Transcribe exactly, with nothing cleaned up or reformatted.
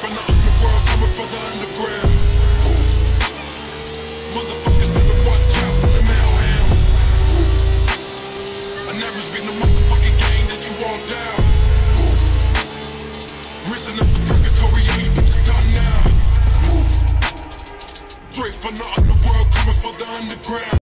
from the underworld, coming from the underground. Motherfuckers better watch out for the hellhounds. I never been the motherfucking game that you walk down. Risen up the purgatory, all you bitches gone now. Straight from the underworld, coming from the underground.